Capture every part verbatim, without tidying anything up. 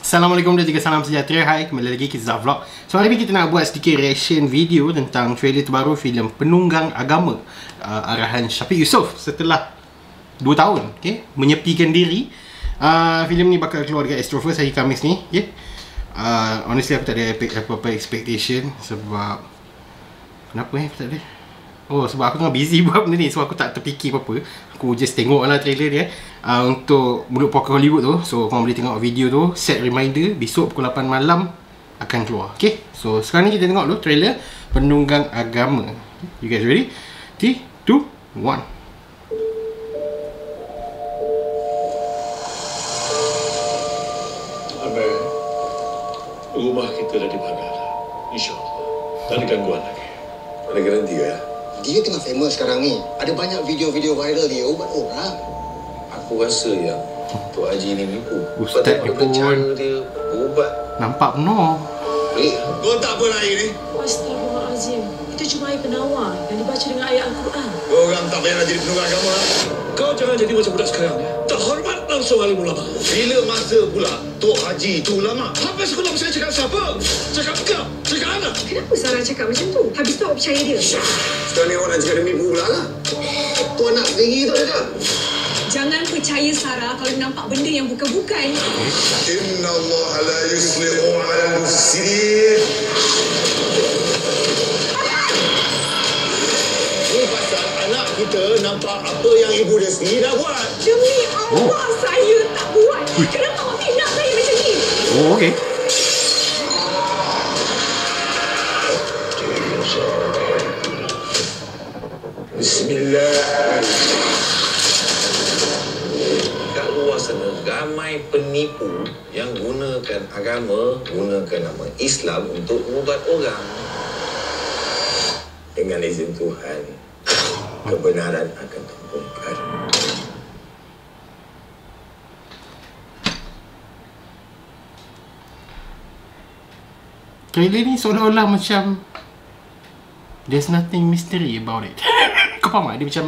Assalamualaikum dan juga salam sejahtera. Hai, kembali lagi kita Vlog. So hari ini kita nak buat sedikit reaction video tentang trailer terbaru filem Penunggang Agama uh, arahan Syafiq Yusof setelah dua tahun okay, menyepikan diri. uh, Filem ni bakal keluar dekat Astroverse hari Khamis ni okay. uh, Honestly aku tak ada apa-apa expectation. Sebab kenapa eh aku tak ada? Oh, sebab aku tengah busy buat benda ni, so aku tak terfikir apa-apa. Aku just tengok lah trailer dia uh, untuk Mulut Puaka Hollywood tu. So korang boleh tengok video tu, set reminder, besok pukul lapan malam akan keluar. Okay, so sekarang ni kita tengok dulu trailer Penunggang Agama. You guys ready? three, two, one. Amir, rumah kita dah dibakar. InsyaAllah tak ada gangguan lagi. Ada garanti ya? Dia tengah famous sekarang ni. Ada banyak video-video viral dia ubat orang. Aku rasa yang Tok Haji ni menipu. Ustaz ni pun cara dia berubat. nampak penuh. Pelik. Kau tak apa lagi ni? Astaghfirullahalazim. Itu cuma air penawar yang dibaca dengan ayat Al-Quran. Orang tak payah nak jadi penunggang agama. Kau jangan jadi macam budak sekarang ya. Tak hormat langsung alim ulama. Bila masa pula Tok Haji tu ulama? Habis sekolah saya cakap siapa? Cakap kau? Cakap anak? Kenapa Sarah cakap macam tu? Habis tu awak percaya dia? Sekarang ni orang nak cakap dia menipu pula lah. Tu anak sendiri tu ada. Jangan percaya Sarah kalau nampak benda yang bukan-bukan. Inna Allah la yuslimu ala mufsidin. Ni pasal anak kita nampak apa yang ibu dia sendiri dah buat. Demi Allah, oh. Saya tak buat. Kenapa awak pindah saya macam ni? Oh, okay. Bismillah. Kat luar sana ramai penipu yang gunakan agama, gunakan nama Islam untuk mengubat orang. Dengan izin Tuhan, kebenaran akan terbongkar. Trailer ni seolah-olah macam there's nothing mystery about it. Kau faham tak? Dia macam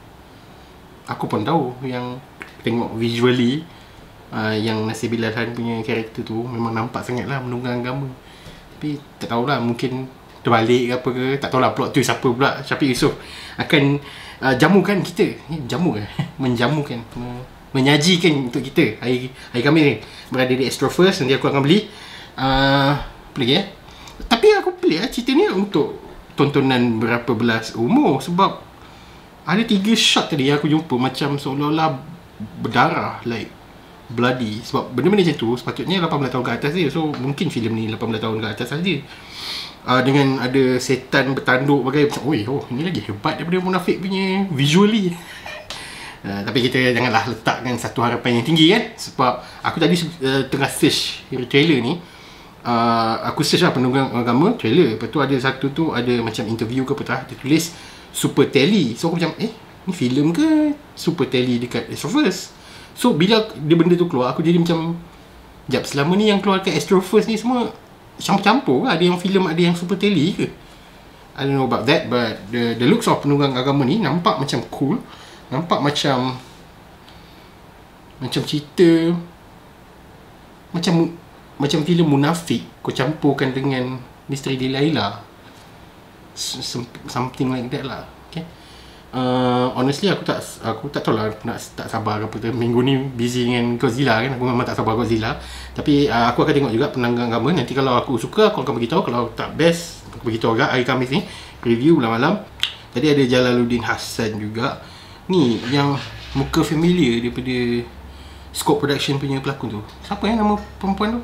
aku pun tahu yang tengok visually uh, yang Nasibil Alhan punya karakter tu memang nampak sangat lah menunggang agama. Tapi tak tahulah, mungkin terbalik ke apa ke, tak tahulah plot twist apa pula Syafiq Yusof akan uh, jamukan kita. Jamu ke? Menjamukan, menyajikan untuk kita hari hari Khamis ni. Berada di Astroverse, nanti aku akan beli. Uh, apa lagi eh? Tapi aku pelik lah cerita ni untuk tontonan berapa belas umur. Sebab ada tiga shot tadi yang aku jumpa macam seolah-olah berdarah, like bloody. Sebab benda-benda macam tu sepatutnya lapan belas tahun ke atas dia. So mungkin filem ni lapan belas tahun ke atas saja. Uh, dengan ada setan bertanduk bagai macam, oi, oh ini lagi hebat daripada Munafik punya visually. Uh, tapi kita janganlah letakkan satu harapan yang tinggi kan. Sebab aku tadi uh, tengah search trailer ni. Uh, aku search lah Penunggang Agama trailer. Lepas tu ada satu tu ada macam interview ke apa tak, dia tulis Super Telly. So aku macam, eh ni filem ke Super Telly dekat Astroverse? So bila dia benda tu keluar, aku jadi macam, jap, selama ni yang keluar dekat Astroverse ni semua campur-campur ke? Ada yang filem, ada yang Super Telly ke? I don't know about that. But the, the looks of Penunggang Agama ni nampak macam cool. Nampak macam Macam cerita Macam Macam filem Munafik kau campurkan dengan Misteri Delilah, something like that lah. Okay. Uh, honestly aku tak aku tak tahu lah nak tak sabar apa tu. Minggu ni busy dengan Godzilla kan. Aku memang tak sabar Godzilla. Tapi uh, aku akan tengok juga Penunggang Agama. Nanti kalau aku suka aku akan beritahu. Kalau tak best aku beritahu agak hari Khamis ni review malam-malam. Tadi ada Jalaluddin Hassan juga. Ni yang muka familiar daripada Scope Production punya pelakon tu. Siapa yang nama perempuan tu?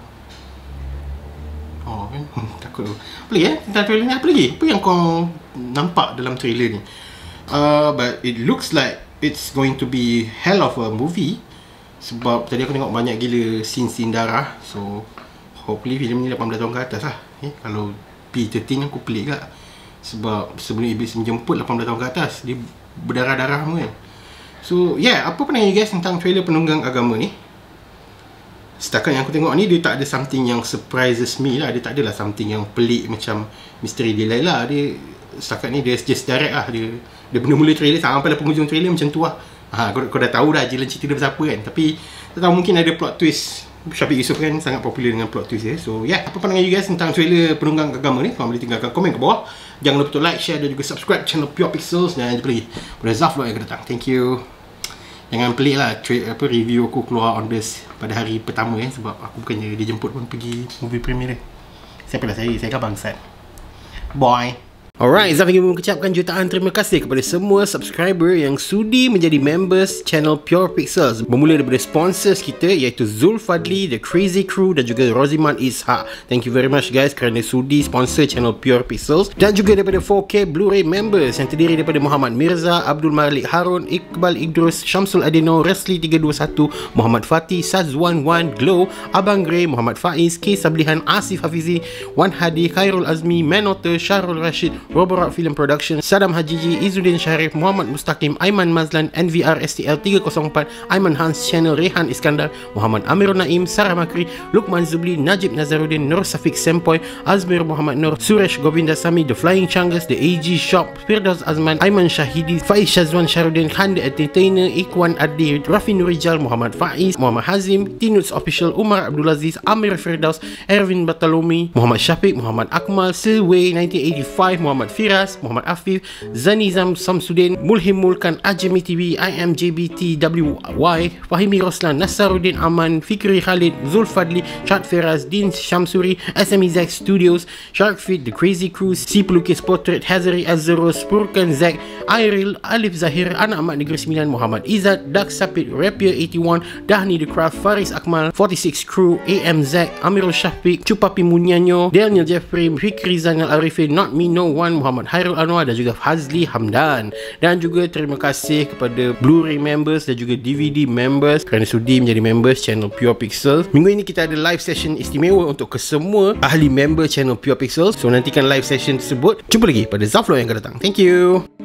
Oh kan, takut tu. Apa lagi eh tentang trailer ni? Apa lagi? Apa yang kau nampak dalam trailer ni? Uh, but it looks like it's going to be hell of a movie. Sebab tadi aku tengok banyak gila scene-scene darah. So hopefully filem ni lapan belas tahun ke atas lah. eh, Kalau P thirteen aku pelik tak. Sebab sebelum Iblis Menjemput lapan belas tahun ke atas, dia berdarah-darah semua kan. So yeah, apa pandangan you guys tentang trailer Penunggang Agama ni? Setakat yang aku tengok ni, dia tak ada something yang surprises me lah. Dia tak adalah something yang pelik macam Misteri Delilah. Dia setakat ni dia just direct lah. Dia dia mula-mula trailer sampai lah penghujung trailer macam tu lah. Ha, kau, kau dah tahu dah jalan cerita dia pasal apa kan. Tapi tak tahu, mungkin ada plot twist Syafiq Yusof kan sangat popular dengan plot twist dia. So yeah, apa pandangan you guys tentang trailer Penunggang Agama ni? Korang boleh tinggalkan komen ke bawah. Jangan lupa untuk like, share dan juga subscribe channel Pure Pixels. Dan jumpa lagi pada Zaf vlog yang akan datang. Thank you. Jangan pelik lah apa review aku keluar on this pada hari pertama eh, sebab aku bukannya dijemput pun pergi movie premiere. Siapa lah saya? Saya kan bangsat. Bye. Alright, Zaf ingin mengucapkan jutaan terima kasih kepada semua subscriber yang sudi menjadi members channel Pure Pixels. Bermula daripada sponsors kita iaitu Zul Fadli, The Crazy Crew dan juga Roziman Ishak. Thank you very much guys kerana sudi sponsor channel Pure Pixels. Dan juga daripada four K Blu-ray members yang terdiri daripada Muhammad Mirza, Abdul Malik Harun, Iqbal Idrus, Syamsul Adeno, Resli tiga dua satu, Muhammad Fatih, Sazwan Wan, Glow, Abang Grey, Muhammad Faiz, K Sablihan, Asif Hafizi, Wan Hadi, Khairul Azmi, Manotter, Syahrul Rashid, Roborat Film Production, Sadam Hajiji, Izzuddin Sharif, Muhammad Mustaqim, Aiman Mazlan, N V R S T L tiga kosong empat, Aiman Hans Channel, Rehan Iskandar, Muhammad Amirul Naim, Sarah Makri, Lukman Zubli, Najib Nazaruddin, Nur Safiq Sempoy, Azmir Muhammad Nur, Suresh Govindasamy, The Flying Changas, The A G Shop, Firdaus Azman, Aiman Syahidi, Faiz Shazwan Syaruddin, Khan The Entertainer, Ikhwan Adi, Rafi Nurijal, Muhammad Faiz, Muhammad Hazim, Tinuts Official, Umar Abdul Aziz, Amir Firdaus, Erwin Batalomi, Muhammad Syafiq, Muhammad Akmal, Silway nineteen eighty-five, Muhammad Firas, Muhammad Afif, Zanizam Samsudin, Mulhim Mulkan, Ajami T V, I M J B T W Y, Fahimi Roslan, Nasaruddin Aman, Fikri Khalid, Zulfadli, Syad Firas, Din Syamsuri, S M E Zack Studios, Shark Fit, The Crazy Crew, Si Pelukis Portrait, Hazari Azurus, Purkan Zack, Airil, Alif Zahir, Anak Mak Negeri sembilan, Muhammad Izzat, Dak Sapit, Rapier eighty-one, Dahni The Craft, Faris Akmal, forty-six Crew, A M Zack, Amirul Syafiq, Cupapi Munyanyo, Daniel Jeffrey, Fikri Zainal Arifin, Not Me No One, Muhammad Hairul Anwar dan juga Fazli Hamdan. Dan juga terima kasih kepada Blu-ray members dan juga D V D members kerana sudi menjadi members channel Pure Pixels. Minggu ini kita ada live session istimewa untuk kesemua ahli member channel Pure Pixels. So nantikan live session tersebut. Jumpa lagi pada Zaf vlog yang akan datang. Thank you.